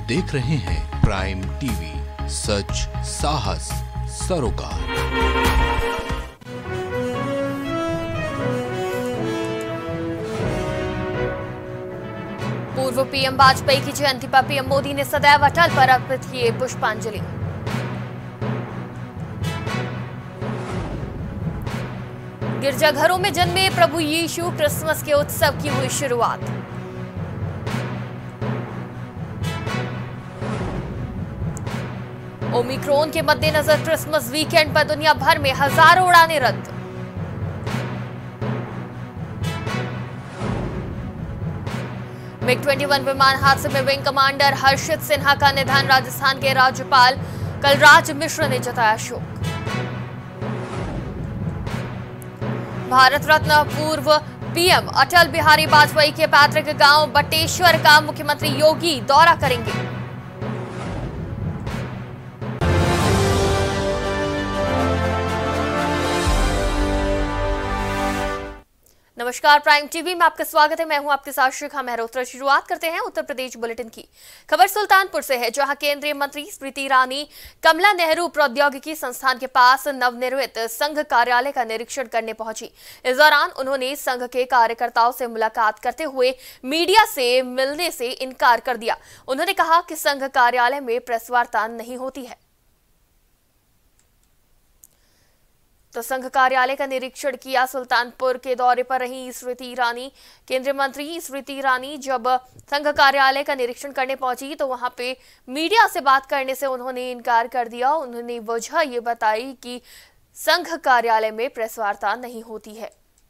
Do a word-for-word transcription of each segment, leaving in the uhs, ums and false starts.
आप देख रहे हैं प्राइम टीवी, सच साहस सरोकार। पूर्व पीएम वाजपेयी की जयंती पर पीएम मोदी ने सदैव अटल पर अर्पित किए पुष्पांजलि। गिरजाघरों में जन्मे प्रभु यीशु, क्रिसमस के उत्सव की हुई शुरुआत। ओमिक्रॉन के मद्देनजर क्रिसमस वीकेंड पर दुनिया भर में हजारों उड़ानें रद्द। मिग इक्कीस विमान हादसे में विंग कमांडर हर्षित सिन्हा का निधन, राजस्थान के राज्यपाल कलराज मिश्र ने जताया शोक। भारत रत्न पूर्व पीएम अटल बिहारी वाजपेयी के पैतृक गांव बटेश्वर का मुख्यमंत्री योगी दौरा करेंगे। नमस्कार, प्राइम टीवी में आपका स्वागत है। मैं हूं आपके साथ शिखा मेहरोत्रा। शुरुआत करते हैं उत्तर प्रदेश बुलेटिन की। खबर सुल्तानपुर से है, जहां केंद्रीय मंत्री स्मृति ईरानी कमला नेहरू प्रौद्योगिकी संस्थान के पास नवनिर्मित संघ कार्यालय का निरीक्षण करने पहुंची। इस दौरान उन्होंने संघ के कार्यकर्ताओं से मुलाकात करते हुए मीडिया से मिलने से इनकार कर दिया। उन्होंने कहा कि संघ कार्यालय में प्रेस वार्ता नहीं होती है। तो संघ कार्यालय का निरीक्षण किया। सुल्तानपुर के दौरे पर रही स्मृति ईरानी। केंद्रीय मंत्री स्मृति ईरानी जब संघ कार्यालय का निरीक्षण करने पहुंची तो वहां पे मीडिया से बात करने से उन्होंने इनकार कर दिया। उन्होंने वजह ये बताई कि संघ कार्यालय में प्रेस वार्ता नहीं होती है।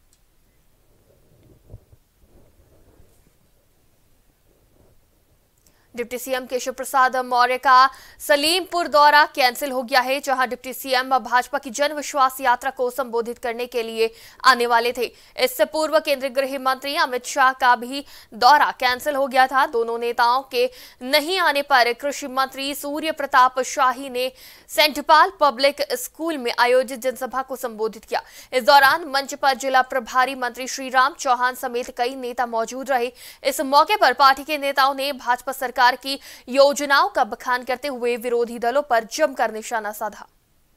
डिप्टी सीएम केशव प्रसाद मौर्य का सलीमपुर दौरा कैंसिल हो गया है, जहां डिप्टी सीएम भाजपा की जन विश्वास यात्रा को संबोधित करने के लिए आने वाले थे। इससे पूर्व केंद्रीय गृह मंत्री अमित शाह का भी दौरा कैंसिल हो गया था। दोनों नेताओं के नहीं आने पर कृषि मंत्री सूर्य प्रताप शाही ने सेंटपाल पब्लिक स्कूल में आयोजित जनसभा को संबोधित किया। इस दौरान मंच पर जिला प्रभारी मंत्री श्रीराम चौहान समेत कई नेता मौजूद रहे। इस मौके पर पार्टी के नेताओं ने भाजपा सरकार की योजनाओं का बखान करते हुए विरोधी दलों पर जमकर निशाना साधा।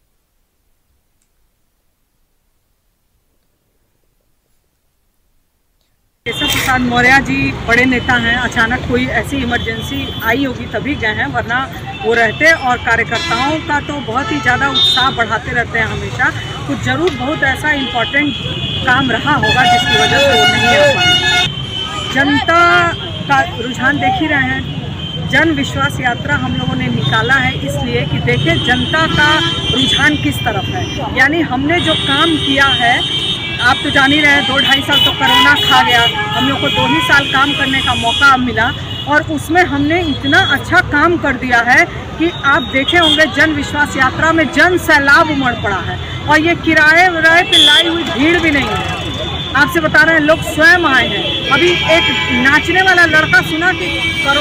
केशव प्रसाद मौर्य जी बड़े नेता हैं, अचानक कोई ऐसी इमरजेंसी आई होगी तभी गए हैं, वरना वो रहते। और कार्यकर्ताओं का तो बहुत ही ज़्यादा उत्साह बढ़ाते रहते हैं हमेशा। कुछ जरूर बहुत ऐसा इम्पोर्टेंट काम रहा होगा जिसकी वजह से वो नहीं आ पाए। जनता का रुझान देख ही रहे हैं। जन विश्वास यात्रा हम लोगों ने निकाला है इसलिए कि देखें जनता का रुझान किस तरफ है। यानी हमने जो काम किया है, आप तो जान ही रहे हैं, दो ढाई साल तो कोरोना खा गया, हम लोग को दो ही साल काम करने का मौका मिला और उसमें हमने इतना अच्छा काम कर दिया है कि आप देखे होंगे जन विश्वास यात्रा में जन सैलाब उमड़ पड़ा है। और ये किराए विराए पे लाई हुई भीड़ भी नहीं है, आपसे बता रहे हैं, लोग स्वयं आए हैं। अभी एक नाचने वाला लड़का सुना कि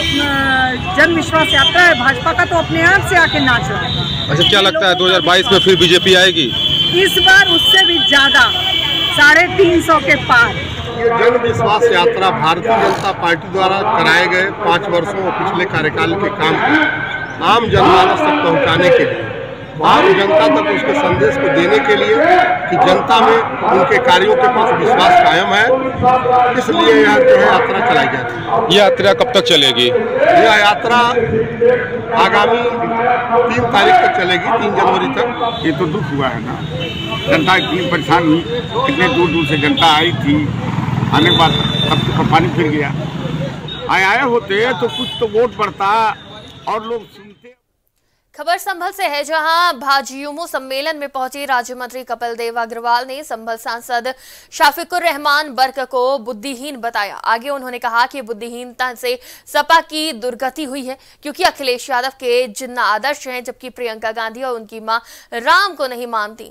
जन विश्वास यात्रा है भाजपा का, तो अपने आप से आके नाच रहा है। अच्छा, क्या लगता है दो हज़ार बाईस में फिर बीजेपी आएगी? इस बार उससे भी ज्यादा, साढ़े तीन सौ के पार। जन विश्वास यात्रा भारतीय जनता पार्टी द्वारा कराए गए पाँच वर्षों और पिछले कार्यकाल के काम को आम जनमानस तक पहुँचाने के लिए, आम जनता तक उसके संदेश को देने के लिए कि जनता में उनके कार्यों के प्रति विश्वास कायम है, इसलिए यह जो है यात्रा चलाई जा रही है। यह यात्रा कब तक चलेगी? यह यात्रा आगामी तीन तारीख तक चलेगी, तीन जनवरी तक। ये तो दुख हुआ है ना, जनता इतनी परेशान हुई, कितने दूर दूर से जनता आई थी, आने के बाद सब तो पानी फिर गया। आए आए होते तो कुछ तो वोट बढ़ता और लोग सुनते। खबर संभल से है, जहां भाजयुमो सम्मेलन में पहुंचे राज्य मंत्री कपिल देव अग्रवाल ने संभल सांसद शफीकुर रहमान बर्क को बुद्धिहीन बताया। आगे उन्होंने कहा कि बुद्धिहीनता से सपा की दुर्गति हुई है, क्योंकि अखिलेश यादव के जिन्ना आदर्श हैं, जबकि प्रियंका गांधी और उनकी मां राम को नहीं मानती।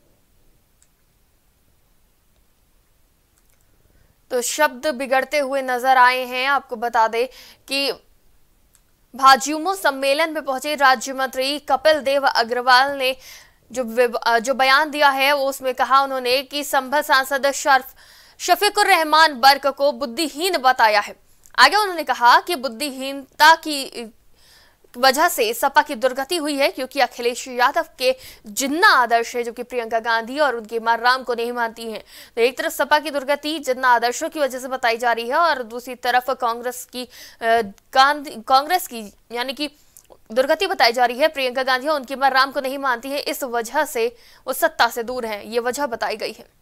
तो शब्द बिगड़ते हुए नजर आए हैं। आपको बता दें कि भाजयुमो सम्मेलन में पहुंचे राज्य मंत्री कपिल देव अग्रवाल ने जो जो बयान दिया है वो उसमें कहा उन्होंने कि संभल सांसद शफीकुर रहमान बर्क को बुद्धिहीन बताया है। आगे उन्होंने कहा कि बुद्धिहीनता की वजह से सपा की दुर्गति हुई है, क्योंकि अखिलेश यादव के जिन्ना आदर्श है जो कि प्रियंका गांधी और उनकी मां राम को नहीं मानती हैं। तो एक तरफ सपा की दुर्गति जिन्ना आदर्शों की वजह से बताई जा रही है और दूसरी तरफ कांग्रेस की गांधी कांग्रेस की यानी कि दुर्गति बताई जा रही है। प्रियंका गांधी और उनकी मां राम को नहीं मानती है, इस वजह से वो सत्ता से दूर हैं, ये वजह बताई गई है।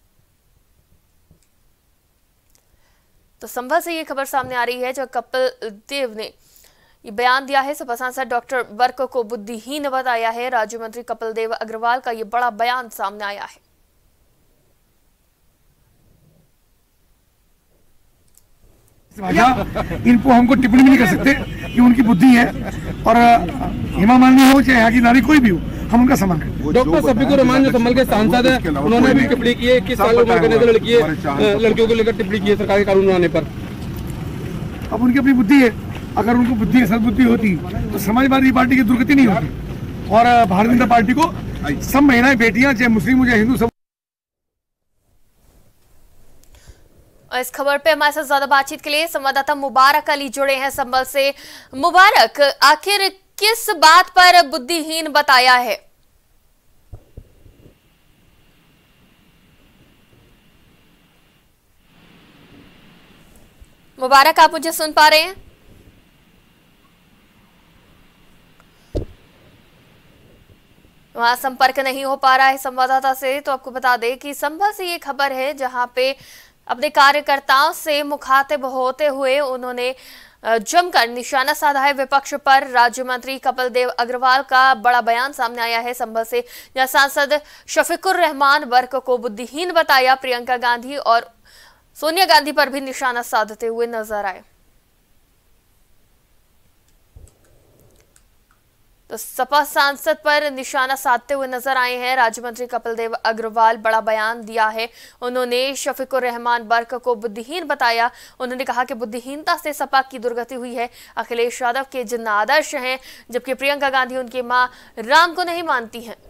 तो संभल से ये खबर सामने आ रही है जो कपिल देव ने ये बयान दिया है। सपा सांसद डॉक्टर वर्क को बुद्धिहीन बताया है। राज्य मंत्री कपिल देव अग्रवाल का ये बड़ा बयान सामने आया है। इनको हमको टिप्पणी भी नहीं कर सकते कि उनकी बुद्धि है, और हेमा मालिनी हो चाहे यहाँ की नारी कोई भी हो, हम उनका सम्मान करते। डॉक्टर शफीकुर रहमान जो संभल के सांसद है, उन्होंने भी टिप्पणी की है, इक्कीस साल उम्र के लड़की लड़कियों को लेकर टिप्पणी की है सरकारी कानून बनाने पर। अब उनकी अपनी बुद्धि है, अगर उनको बुद्धि सदबुद्धि होती तो समाजवादी पार्टी की दुर्गति नहीं होती, और भारतीय जनता पार्टी को सब महिलाएं बेटियां चाहे मुस्लिम हो चाहे हिंदू सब। और इस खबर पे हमारे साथ ज्यादा बातचीत के लिए संवाददाता मुबारक अली जुड़े हैं संभल से। मुबारक, आखिर किस बात पर बुद्धिहीन बताया है? मुबारक, आप मुझे सुन पा रहे हैं? वहां संपर्क नहीं हो पा रहा है संवाददाता से। तो आपको बता दें कि संभल से ये खबर है जहां पे अपने कार्यकर्ताओं से मुखातिब होते हुए उन्होंने जमकर निशाना साधा है विपक्ष पर। राज्य मंत्री कपिल देव अग्रवाल का बड़ा बयान सामने आया है संभल से, जहां सांसद शफीकुर रहमान वर्क को बुद्धिहीन बताया। प्रियंका गांधी और सोनिया गांधी पर भी निशाना साधते हुए नजर आए। तो सपा सांसद पर निशाना साधते हुए नजर आए हैं राज्य मंत्री कपिल देव अग्रवाल। बड़ा बयान दिया है उन्होंने, शफीकुर रहमान वर्क को बुद्धिहीन बताया। उन्होंने कहा कि बुद्धिहीनता से सपा की दुर्गति हुई है। अखिलेश यादव के जिन्ना आदर्श हैं, जबकि प्रियंका गांधी उनकी मां राम को नहीं मानती हैं।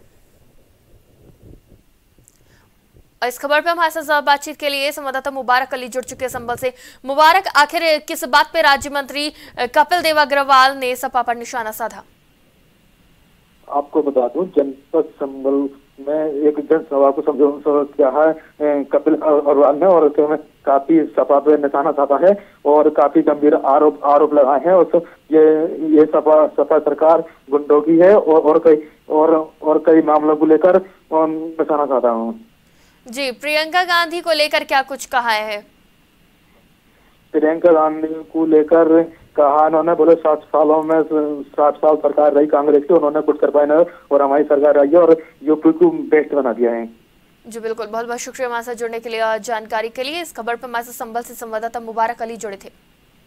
और इस खबर पर हमारे साथ बातचीत के लिए संवाददाता मुबारक अली जुड़ चुके हैं संभल से। मुबारक, आखिर किस बात पे राज्य मंत्री कपिल देव अग्रवाल ने सपा पर निशाना साधा? आपको बता दूं, जनपद संभल में एक जनसभा को संबोधित किया है कपिल अग्रवाल ने, और उसमें काफी सपा पे निशाना साधा है और काफी गंभीर आरोप आरोप लगाए हैं। और ये ये सपा सपा सरकार गुंडों की है और और कई और और कई मामलों को लेकर निशाना साधा हूँ। जी, प्रियंका गांधी को लेकर क्या कुछ कहा है? प्रियंका गांधी को लेकर कहा उन्होंने, बोले सात सालों में सात साल सरकार रही कांग्रेस की, उन्होंने कुछ कर पाए ना, और हमारी सरकार रही है और यूपी को बेस्ट बना दिया है। जी बिल्कुल, बहुत बहुत शुक्रिया हमारे साथ जुड़ने के लिए और जानकारी के लिए। इस खबर पर हमारे साथ संभल से संवाददाता मुबारक अली जुड़े थे।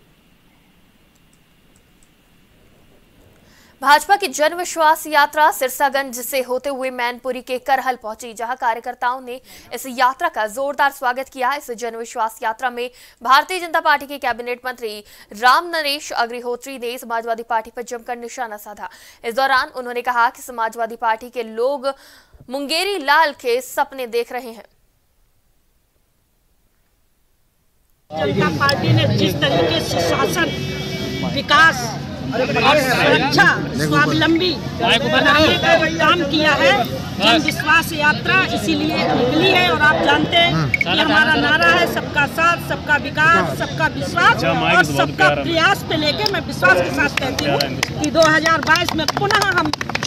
भाजपा की जन विश्वास यात्रा सिरसागंज से होते हुए मैनपुरी के करहल पहुंची, जहां कार्यकर्ताओं ने इस यात्रा का जोरदार स्वागत किया। इस जन विश्वास यात्रा में भारतीय जनता पार्टी के कैबिनेट मंत्री राम नरेश अग्निहोत्री ने समाजवादी पार्टी पर जमकर निशाना साधा। इस दौरान उन्होंने कहा कि समाजवादी पार्टी के लोग मुंगेरी लाल के सपने देख रहे हैं। जनता पार्टी ने जिस तरीके से शासन, विकास और सुरक्षा स्वावलंबी बनाने का काम किया है, जन विश्वास यात्रा इसीलिए निकली है। और आप जानते हैं कि हमारा नारा है सबका साथ, सबका विकास, सबका विश्वास और सबका प्रयास पे लेके मैं विश्वास के साथ कहती हूँ कि दो हजार बाईस में पुनः हम।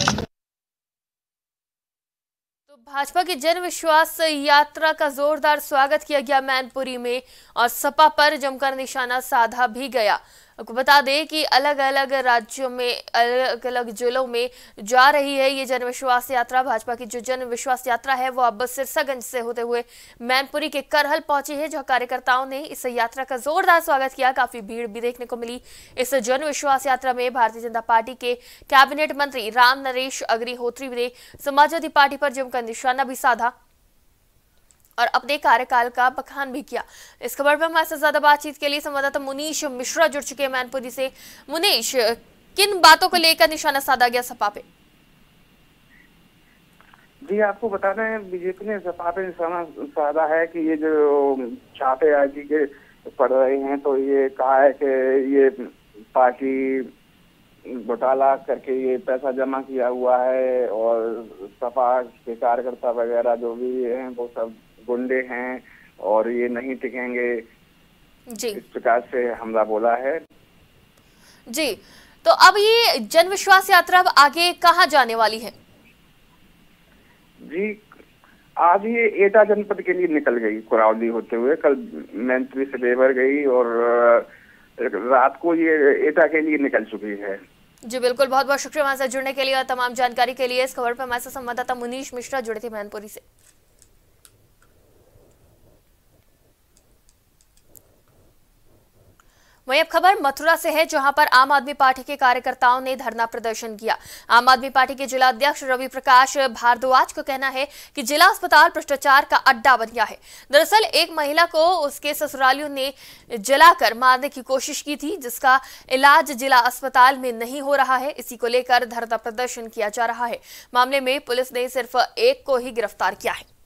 तो भाजपा की जन विश्वास यात्रा का जोरदार स्वागत किया गया मैनपुरी में और सपा पर जमकर निशाना साधा भी गया। आपको बता दें कि अलग अलग राज्यों में अलग अलग जिलों में जा रही है ये जन विश्वास यात्रा। भाजपा की जो जन विश्वास यात्रा है वो अब सिरसागंज से होते हुए मैनपुरी के करहल पहुंची है, जहां कार्यकर्ताओं ने इस यात्रा का जोरदार स्वागत किया। काफी भीड़ भी देखने को मिली इस जन विश्वास यात्रा में। भारतीय जनता पार्टी के कैबिनेट मंत्री राम नरेश अग्निहोत्री ने समाजवादी पार्टी पर जमकर निशाना भी साधा और अपने कार्यकाल का बखान भी किया। इस खबर पर हमारे साथ ज्यादा बातचीत के लिए संवाददाता मुनीश मिश्रा जुड़ चुके हैं मैनपुरी से। मुनीश, किन बातों को लेकर निशाना साधा गया सपा पे? जी, आपको बता दें, बीजेपी ने सपा पे निशाना साधा है कि ये जो छापे आईजी के पड़ रहे हैं, तो ये कहा है कि ये पार्टी घोटाला करके ये पैसा जमा किया हुआ है और सपा के कार्यकर्ता वगैरह जो भी हैं वो सब गुंडे हैं और ये नहीं टिकेंगे जी, इस प्रकार से हमला बोला है जी। तो अब ये जन विश्वास यात्रा अब आगे कहाँ जाने वाली है? जी, आज ये एटा जनपद के लिए निकल गई कुरावली होते हुए, कल मैंत्री से देवर गई और रात को ये एटा के लिए निकल चुकी है। जी बिल्कुल, बहुत बहुत शुक्रिया हमारे साथ जुड़ने के लिए और तमाम जानकारी के लिए। इस खबर पर हमारे साथ संवाददाता मुनीश मिश्रा जुड़े थे मैनपुरी से। वहीं अब खबर मथुरा से है, जहां पर आम आदमी पार्टी के कार्यकर्ताओं ने धरना प्रदर्शन किया। आम आदमी पार्टी के जिला अध्यक्ष रवि प्रकाश भारद्वाज का कहना है कि जिला अस्पताल भ्रष्टाचार का अड्डा बन गया है। दरअसल एक महिला को उसके ससुरालियों ने जलाकर मारने की कोशिश की थी, जिसका इलाज जिला अस्पताल में नहीं हो रहा है। इसी को लेकर धरना प्रदर्शन किया जा रहा है। मामले में पुलिस ने सिर्फ एक को ही गिरफ्तार किया है।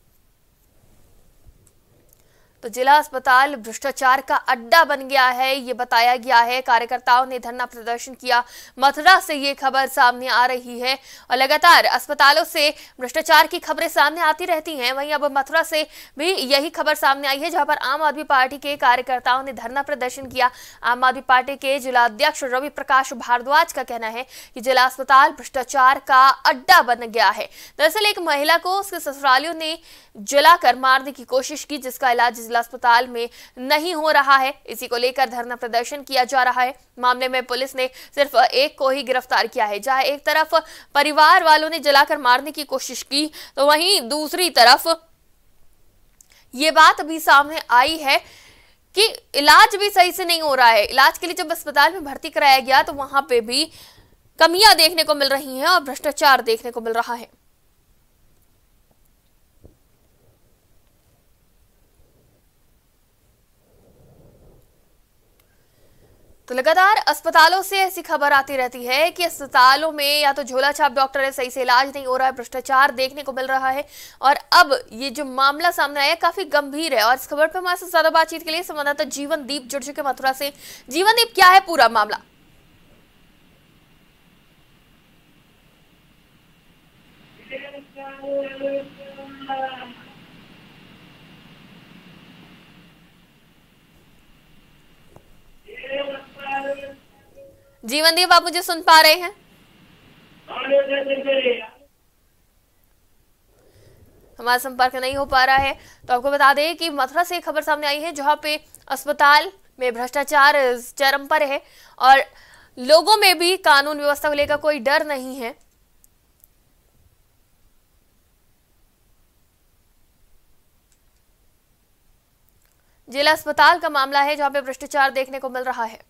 तो जिला अस्पताल भ्रष्टाचार का अड्डा बन गया है, ये बताया गया है। कार्यकर्ताओं ने धरना प्रदर्शन किया। मथुरा से ये खबर सामने आ रही है और लगातार अस्पतालों से भ्रष्टाचार की खबरें सामने आती रहती हैं। वहीं अब मथुरा से भी यही खबर सामने आई है, जहां पर आम आदमी पार्टी के कार्यकर्ताओं ने धरना प्रदर्शन किया। आम आदमी पार्टी के जिला अध्यक्ष रवि प्रकाश भारद्वाज का कहना है कि जिला अस्पताल भ्रष्टाचार का अड्डा बन गया है। दरअसल एक महिला को उसके ससुरालियों ने जलाकर मारने की कोशिश की, जिसका इलाज जिला अस्पताल में नहीं हो रहा है। इसी को लेकर धरना प्रदर्शन किया जा रहा है। मामले में पुलिस ने सिर्फ एक को ही गिरफ्तार किया है। जहां एक तरफ परिवार वालों ने जलाकर मारने की कोशिश की, तो वहीं दूसरी तरफ ये बात भी सामने आई है कि इलाज भी सही से नहीं हो रहा है। इलाज के लिए जब अस्पताल में भर्ती कराया गया तो वहां पे भी कमियां देखने को मिल रही हैं और भ्रष्टाचार देखने को मिल रहा है। तो लगातार अस्पतालों से ऐसी खबर आती रहती है कि अस्पतालों में या तो झोला छाप डॉक्टर है, सही से इलाज नहीं हो रहा है, भ्रष्टाचार देखने को मिल रहा है। और अब ये जो मामला सामने आया काफी गंभीर है। और इस खबर पर हमारे साथ ज्यादा बातचीत के लिए संवाददाता जीवन दीप जुड़ चुके मथुरा से। जीवन दीप, क्या है पूरा मामला? जीवनदीप, आप मुझे सुन पा रहे हैं? हमारा संपर्क नहीं हो पा रहा है। तो आपको बता दें कि मथुरा से एक खबर सामने आई है, जहां पे अस्पताल में भ्रष्टाचार चरम पर है और लोगों में भी कानून व्यवस्था को लेकर कोई डर नहीं है। जिला अस्पताल का मामला है, जहां पे भ्रष्टाचार देखने को मिल रहा है।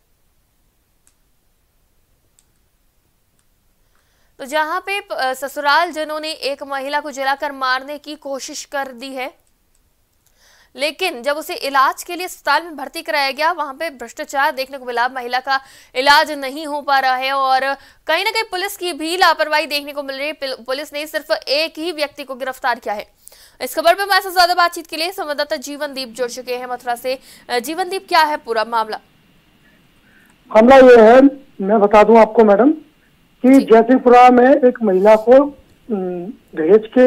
तो जहां पे ससुराल जनों ने एक महिला को जलाकर मारने की कोशिश कर दी है, लेकिन जब उसे इलाज के लिए अस्पताल में भर्ती कराया गया, वहां पे भ्रष्टाचार देखने को मिला। महिला का इलाज नहीं हो पा रहा है और कहीं ना कहीं पुलिस की भी लापरवाही देखने को मिल रही है। पुलिस ने सिर्फ एक ही व्यक्ति को गिरफ्तार किया है। इस खबर पर हमारे साथ ज्यादा बातचीत के लिए संवाददाता जीवनदीप जुड़ चुके हैं मथुरा से। जीवनदीप, क्या है पूरा मामला? मामला ये है, मैं बता दूं आपको मैडम कि जयसिंहपुरा में एक महिला को दहेज के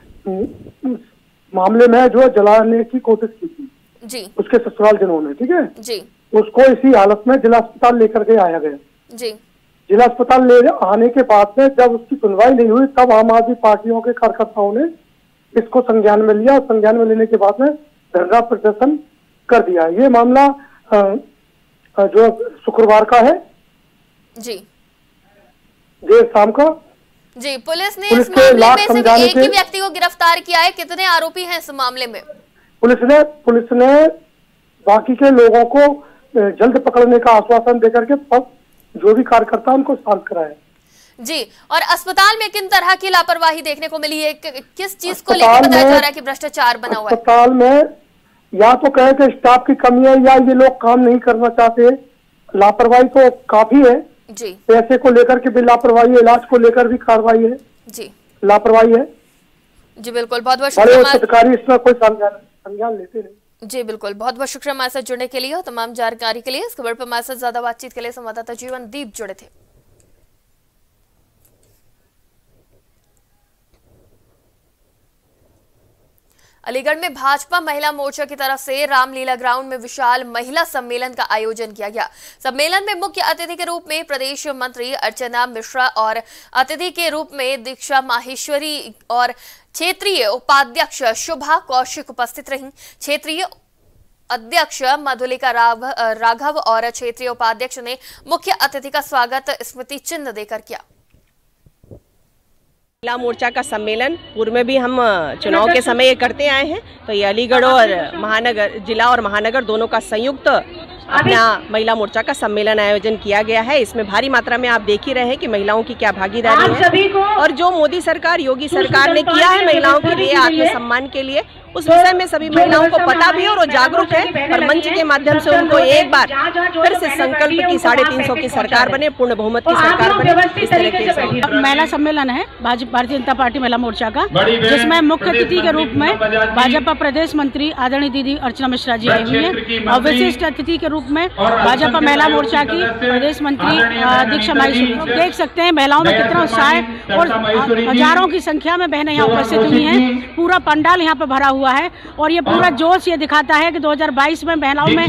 मामले में जो जलाने की कोशिश की थी जी, उसके ससुराल जनों ने, ठीक है जी, उसको इसी हालत में जिला अस्पताल लेकर के आया गया जी। जिला अस्पताल ले आने के बाद में जब उसकी सुनवाई नहीं हुई, तब आम आदमी पार्टियों के कार्यकर्ताओं ने इसको संज्ञान में लिया। संज्ञान में लेने के बाद में धरना प्रदर्शन कर दिया। ये मामला जो शुक्रवार का है जी, देर शाम का जी। पुलिस ने पुलिस इस मामले में सिर्फ समझाने एक ही व्यक्ति को गिरफ्तार किया है। कितने आरोपी हैं इस मामले में? पुलिस ने पुलिस ने बाकी के लोगों को जल्द पकड़ने का आश्वासन देकर के जो भी कार्यकर्ता उनको शांत कराया जी। और अस्पताल में किन तरह की लापरवाही देखने को मिली है? किस चीज को लेकर बताया जा रहा है कि भ्रष्टाचार बना हुआ है? अस्पताल में या तो कहे कि स्टाफ की कमी है या ये लोग काम नहीं करना चाहते। लापरवाही तो काफी है जी। पैसे को लेकर के भी लापरवाही है, इलाज को लेकर भी कार्रवाई है जी, लापरवाही है जी। बिल्कुल, बहुत बहुत शुक्रिया। अधिकारी इसमें कोई संज्ञान लेते नहीं। जी बिल्कुल, बहुत बहुत शुक्रिया हमारे साथ जुड़ने के लिए और तमाम जानकारी के लिए। इस खबर पर हमारे साथ ज्यादा बातचीत के लिए संवाददाता जीवन दीप जुड़े थे। अलीगढ़ में भाजपा महिला मोर्चा की तरफ से रामलीला ग्राउंड में विशाल महिला सम्मेलन का आयोजन किया गया। सम्मेलन में मुख्य अतिथि के रूप में प्रदेश मंत्री अर्चना मिश्रा और अतिथि के रूप में दीक्षा माहेश्वरी और क्षेत्रीय उपाध्यक्ष शुभा कौशिक उपस्थित रहीं। क्षेत्रीय अध्यक्ष मधुलिका राघव और क्षेत्रीय उपाध्यक्ष ने मुख्य अतिथि का स्वागत स्मृति चिन्ह देकर किया। महिला मोर्चा का सम्मेलन पूर्व में भी हम चुनाव के समय ये करते आए हैं, तो ये अलीगढ़ और महानगर, जिला और महानगर दोनों का संयुक्त अपना महिला मोर्चा का सम्मेलन आयोजन किया गया है। इसमें भारी मात्रा में आप देख ही रहे हैं कि महिलाओं की क्या भागीदारी है और जो मोदी सरकार, योगी सरकार ने किया है महिलाओं के लिए, आत्मसम्मान के लिए, उस विषय में सभी महिलाओं को पता भी है और वो जागरूक है। और मंच के माध्यम से उनको एक बार फिर से संकल्प की साढ़े तीन सौ की सरकार बने, पूर्ण बहुमत की सरकार बने, इस तरह के महिला सम्मेलन है भारतीय जनता पार्टी महिला मोर्चा का, जिसमें मुख्य अतिथि के रूप में भाजपा प्रदेश मंत्री आदरणीय दीदी अर्चना मिश्रा जी आई हुई है और विशिष्ट अतिथि के रूप में भाजपा महिला मोर्चा की प्रदेश मंत्री दीक्षा माहेश्वरी। देख सकते हैं महिलाओं में कितना उत्साह है और हजारों की संख्या में बहनें यहाँ उपस्थित हुई हैं। पूरा पंडाल यहाँ पे भरा हुआ है और ये पूरा जोश ये दिखाता है कि दो हज़ार बाईस में महिलाओं में।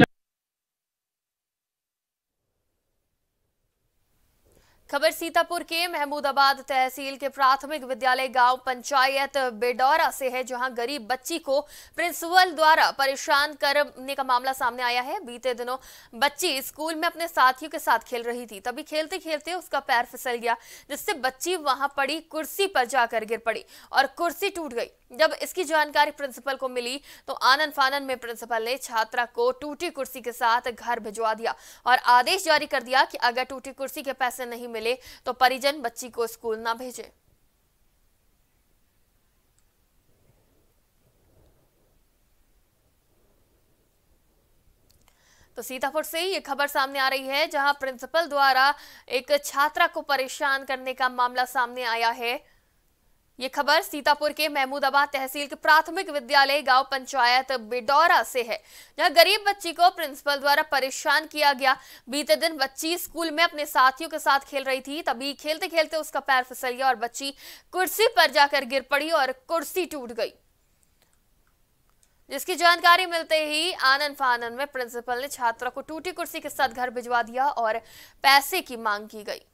खबर सीतापुर के महमूदाबाद तहसील के प्राथमिक विद्यालय गांव पंचायत बेडौरा से है, जहां गरीब बच्ची को प्रिंसिपल द्वारा परेशान करने का मामला सामने आया है। बीते दिनों बच्ची स्कूल में अपने साथियों के साथ खेल रही थी, तभी खेलते खेलते उसका पैर फिसल गया, जिससे बच्ची वहां पड़ी कुर्सी पर जाकर गिर पड़ी और कुर्सी टूट गई। जब इसकी जानकारी प्रिंसिपल को मिली तो आनन फानन में प्रिंसिपल ने छात्रा को टूटी कुर्सी के साथ घर भिजवा दिया और आदेश जारी कर दिया कि अगर टूटी कुर्सी के पैसे नहीं मिले तो परिजन बच्ची को स्कूल ना भेजें। तो सीतापुर से ये खबर सामने आ रही है, जहां प्रिंसिपल द्वारा एक छात्रा को परेशान करने का मामला सामने आया है। ये खबर सीतापुर के महमूदाबाद तहसील के प्राथमिक विद्यालय गांव पंचायत बेडौरा से है, जहां गरीब बच्ची को प्रिंसिपल द्वारा परेशान किया गया। बीते दिन बच्ची स्कूल में अपने साथियों के साथ खेल रही थी, तभी खेलते खेलते उसका पैर फिसल गया और बच्ची कुर्सी पर जाकर गिर पड़ी और कुर्सी टूट गई, जिसकी जानकारी मिलते ही आनन फानन में प्रिंसिपल ने छात्रा को टूटी कुर्सी के साथ घर भिजवा दिया और पैसे की मांग की गई।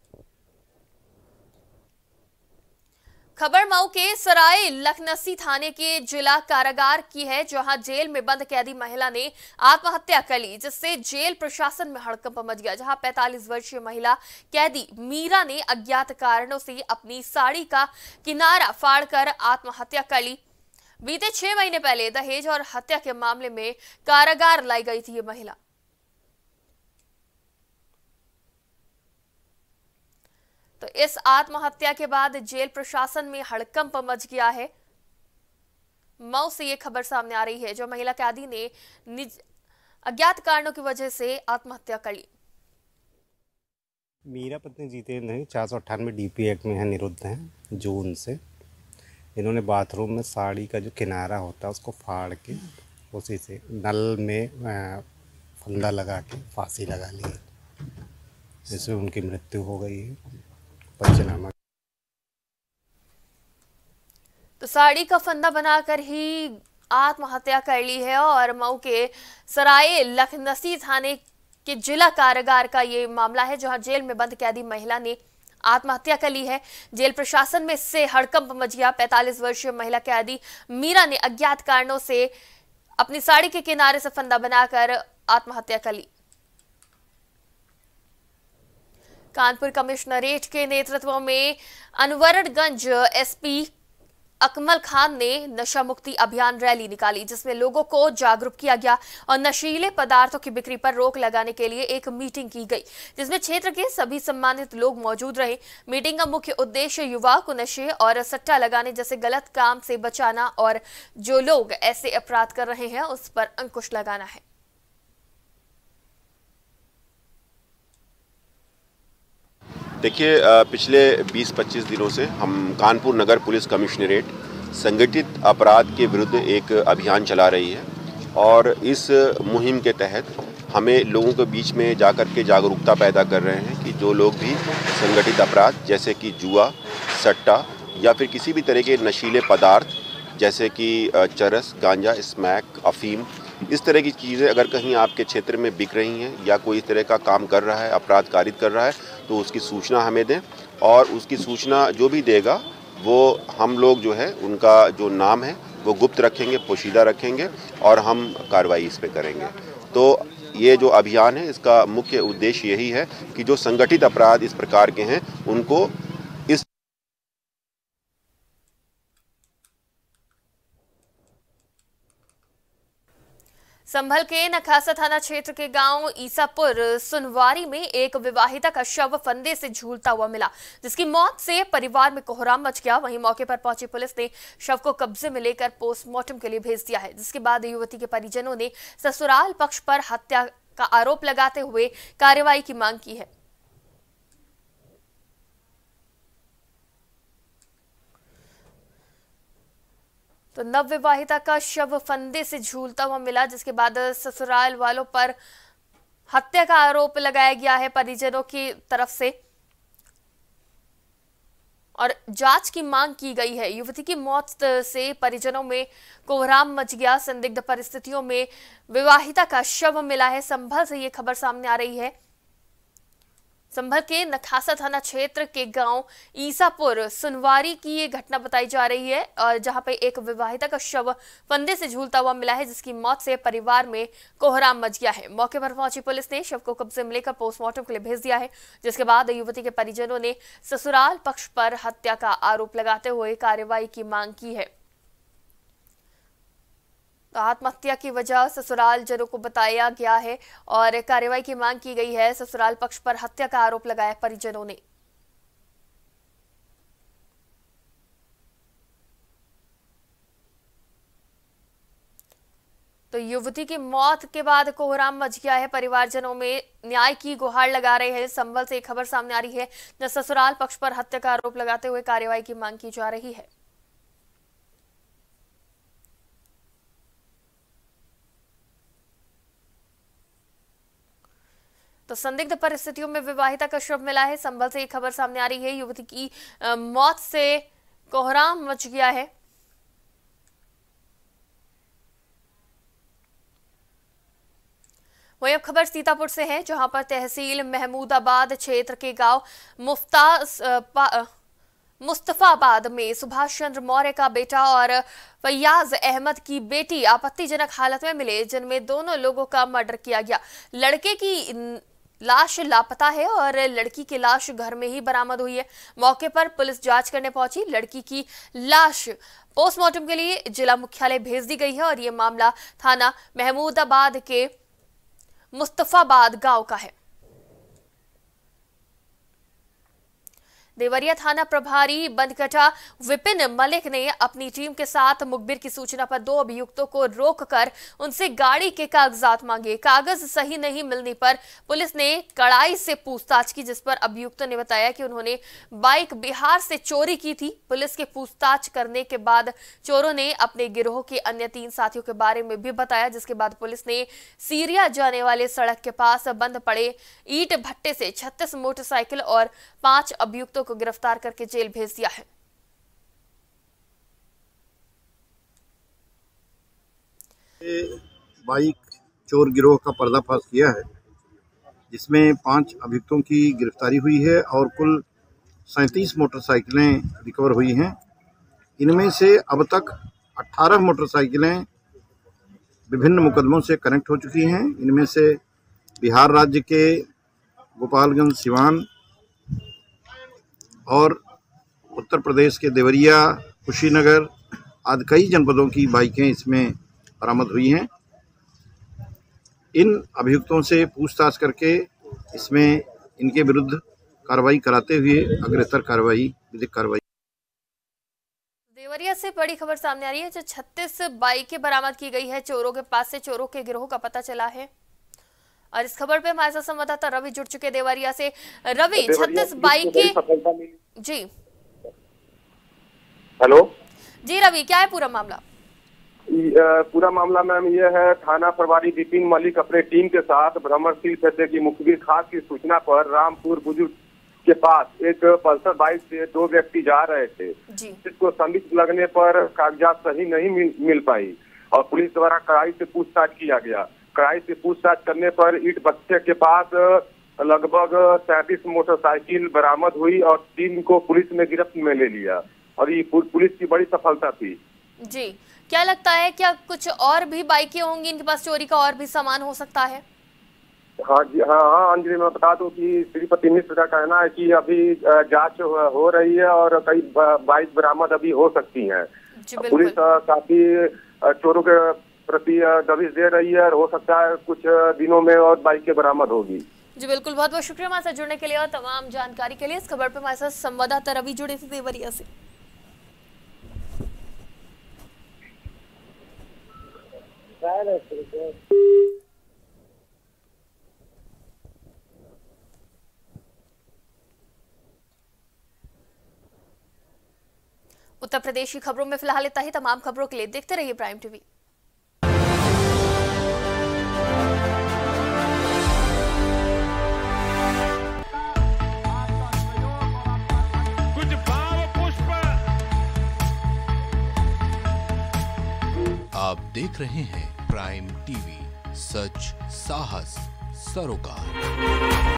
खबर मऊ के सराय लखनसी थाने के जिला कारागार की है, जहां जेल में बंद कैदी महिला ने आत्महत्या कर ली, जिससे जेल प्रशासन में हड़कंप मच गया। जहां पैंतालीस वर्षीय महिला कैदी मीरा ने अज्ञात कारणों से अपनी साड़ी का किनारा फाड़कर आत्महत्या कर ली। बीते छह महीने पहले दहेज और हत्या के मामले में कारागार लाई गई थी ये महिला। तो इस आत्महत्या के बाद जेल प्रशासन में हड़कंप मच गया है। मऊ से ये खबर सामने आ रही है, जो महिला कैदी ने निज अज्ञात कारणों की वजह से आत्महत्या कर ली। मीरा पत्नी जितेंद्र चार सौ अट्ठानवे डी पी एक्ट में है, निरुद्ध हैं जून से। इन्होंने बाथरूम में साड़ी का जो किनारा होता है उसको फाड़ के उसी से नल में फंदा लगा के फांसी लगा ली, जिसमें उनकी मृत्यु हो गई है। पंचनामा। तो साड़ी का फंदा बनाकर ही आत्महत्या कर ली है और मऊ के सराय लखनसी थाने के जिला कारागार का ये मामला है, जहां जेल में बंद कैदी महिला ने आत्महत्या कर ली है। जेल प्रशासन में इससे हड़कंप मच गया। पैंतालीस वर्षीय महिला कैदी मीरा ने अज्ञात कारणों से अपनी साड़ी के किनारे से फंदा बनाकर आत्महत्या कर ली। कानपुर कमिश्नरेट के नेतृत्व में अनवरगंज एसपी अकमल खान ने नशा मुक्ति अभियान रैली निकाली, जिसमें लोगों को जागरूक किया गया और नशीले पदार्थों की बिक्री पर रोक लगाने के लिए एक मीटिंग की गई, जिसमें क्षेत्र के सभी सम्मानित लोग मौजूद रहे। मीटिंग का मुख्य उद्देश्य युवाओं को नशे और सट्टा लगाने जैसे गलत काम से बचाना और जो लोग ऐसे अपराध कर रहे हैं उस पर अंकुश लगाना है। देखिए, पिछले बीस पच्चीस दिनों से हम कानपुर नगर पुलिस कमिश्नरेट संगठित अपराध के विरुद्ध एक अभियान चला रही है और इस मुहिम के तहत हमें लोगों के बीच में जाकर के जागरूकता पैदा कर रहे हैं कि जो लोग भी संगठित अपराध जैसे कि जुआ, सट्टा या फिर किसी भी तरह के नशीले पदार्थ जैसे कि चरस, गांजा, स्मैक, अफीम, इस तरह की चीज़ें अगर कहीं आपके क्षेत्र में बिक रही हैं या कोई इस तरह का काम कर रहा है, अपराध कारित कर रहा है, तो उसकी सूचना हमें दें और उसकी सूचना जो भी देगा वो हम लोग जो है उनका जो नाम है वो गुप्त रखेंगे, पोशीदा रखेंगे और हम कार्रवाई इस पे करेंगे। तो ये जो अभियान है इसका मुख्य उद्देश्य यही है कि जो संगठित अपराध इस प्रकार के हैं उनको इस संभल के नखासा थाना क्षेत्र के गांव ईसापुर सुनवारी में एक विवाहिता का शव फंदे से झूलता हुआ मिला, जिसकी मौत से परिवार में कोहराम मच गया। वहीं मौके पर पहुंची पुलिस ने शव को कब्जे में लेकर पोस्टमार्टम के लिए भेज दिया है, जिसके बाद युवती के परिजनों ने ससुराल पक्ष पर हत्या का आरोप लगाते हुए कार्रवाई की मांग की है। तो नवविवाहिता का शव फंदे से झूलता हुआ मिला, जिसके बाद ससुराल वालों पर हत्या का आरोप लगाया गया है परिजनों की तरफ से और जांच की मांग की गई है। युवती की मौत से परिजनों में कोहराम मच गया। संदिग्ध परिस्थितियों में विवाहिता का शव मिला है। संभल से ये खबर सामने आ रही है। संभल के नखासा थाना क्षेत्र के गांव ईसापुर सुनवारी की ये घटना बताई जा रही है और जहां पे एक विवाहिता का शव फंदे से झूलता हुआ मिला है, जिसकी मौत से परिवार में कोहराम मच गया है। मौके पर पहुंची पुलिस ने शव को कब्जे में लेकर पोस्टमार्टम के लिए भेज दिया है, जिसके बाद युवती के परिजनों ने ससुराल पक्ष पर हत्या का आरोप लगाते हुए कार्रवाई की मांग की है। तो आत्महत्या की वजह ससुराल जनों को बताया गया है और कार्रवाई की मांग की गई है। ससुराल पक्ष पर हत्या का आरोप लगाया परिजनों ने। तो युवती की मौत के बाद कोहराम मच गया है। परिवारजनों में न्याय की गुहार लगा रहे हैं। संभल से एक खबर सामने आ रही है, जहां ससुराल पक्ष पर हत्या का आरोप लगाते हुए कार्रवाई की मांग की जा रही है। तो संदिग्ध परिस्थितियों में विवाहिता का शव मिला है। संभल से एक खबर सामने आ रही है, युवती की मौत से कोहराम मच गया है। वही अब खबर सीतापुर से है, जहां पर तहसील महमूदाबाद क्षेत्र के गांव मुफ्ता मुस्तफाबाद में सुभाष चंद्र मौर्य का बेटा और फैयाज अहमद की बेटी आपत्तिजनक हालत में मिले, जिनमें दोनों लोगों का मर्डर किया गया। लड़के की लाश लापता है और लड़की की लाश घर में ही बरामद हुई है। मौके पर पुलिस जांच करने पहुंची। लड़की की लाश पोस्टमार्टम के लिए जिला मुख्यालय भेज दी गई है और ये मामला थाना महमूदाबाद के मुस्तफाबाद गांव का है। देवरिया थाना प्रभारी बंदकटा विपिन मलिक ने अपनी टीम के साथ मुखबिर की सूचना पर दो अभियुक्तों को रोककर उनसे गाड़ी के कागजात मांगे। कागज सही नहीं मिलने पर पुलिस ने कड़ाई से पूछताछ की, जिस पर अभियुक्तों ने बताया कि उन्होंने बाइक बिहार से चोरी की थी। पुलिस के पूछताछ करने के बाद चोरों ने अपने गिरोह के अन्य तीन साथियों के बारे में भी बताया, जिसके बाद पुलिस ने सीरिया जाने वाले सड़क के पास बंद पड़े ईंट भट्टे से छत्तीस मोटरसाइकिल और पांच अभियुक्तों को गिरफ्तार करके जेल भेज दिया है। बाइक चोर गिरोह का पर्दाफाश किया है, जिसमें पांच अभियुक्तों की गिरफ्तारी हुई है और कुल सैंतीस मोटरसाइकिलें रिकवर हुई हैं। इनमें से अब तक अठारह मोटरसाइकिलें विभिन्न मुकदमों से कनेक्ट हो चुकी हैं। इनमें से बिहार राज्य के गोपालगंज, सिवान और उत्तर प्रदेश के देवरिया, कुशीनगर आदि कई जनपदों की बाइकें इसमें बरामद हुई हैं। इन अभियुक्तों से पूछताछ करके इसमें इनके विरुद्ध कार्रवाई कराते हुए अग्रतर कार्रवाई विधिक कार्रवाई। देवरिया से बड़ी खबर सामने आ रही है, जो छत्तीस बाइकें बरामद की गई है चोरों के पास से। चोरों के गिरोह का पता चला है और इस खबर पे हमारे साथ संवाददाता रवि जुड़ चुके देवरिया से। रवि, छत्तीस बाइकें जी हेलो जी रवि, क्या है पूरा मामला? पूरा मामला मैम ये है, थाना प्रभारी विपिन मलिक अपने टीम के साथ भ्रमणशील क्षेत्र की मुखबिर खास की सूचना पर रामपुर बुजुर्ग के पास एक पल्सर बाइक से दो व्यक्ति जा रहे थे, जिसको संदिग्ध लगने पर कागजात सही नहीं मिल, मिल पाई और पुलिस द्वारा कड़ाई से पूछताछ किया गया। कड़ाई से पूछताछ करने पर ईट भट्टे के पास लगभग सैंतीस मोटरसाइकिल बरामद हुई और तीन को पुलिस ने गिरफ्त में ले लिया और ये पुलिस की बड़ी सफलता थी। जी, क्या लगता है क्या कुछ और भी बाइकें होंगी इनके पास, चोरी का और भी सामान हो सकता है? हाँ जी, हाँ हाँ अंजलि, मैं बता दूं कि श्रीपति मिश्र का कहना है कि अभी जांच हो रही है और कई बाइक बरामद अभी हो सकती हैं। पुलिस काफी चोरों के प्रति दबिश दे रही है और हो सकता है कुछ दिनों में और बाइकें बरामद होगी। जी बिल्कुल, बहुत बहुत शुक्रिया हमारे साथ जुड़ने के लिए और तमाम जानकारी के लिए। इस खबर पर हमारे साथ संवाददाता रवि जुड़े थे देवरिया से। उत्तर प्रदेश की खबरों में फिलहाल इतना ही। तमाम खबरों के लिए देखते रहिए प्राइम टीवी। आप देख रहे हैं प्राइम टीवी, सच साहस सरोकार।